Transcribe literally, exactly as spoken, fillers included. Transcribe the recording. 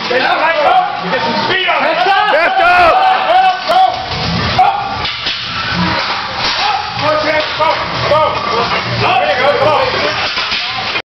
Let's go. Get some speed on it. Let's go. Let's go. Let's go. Go. Go. Go. There you go. Go.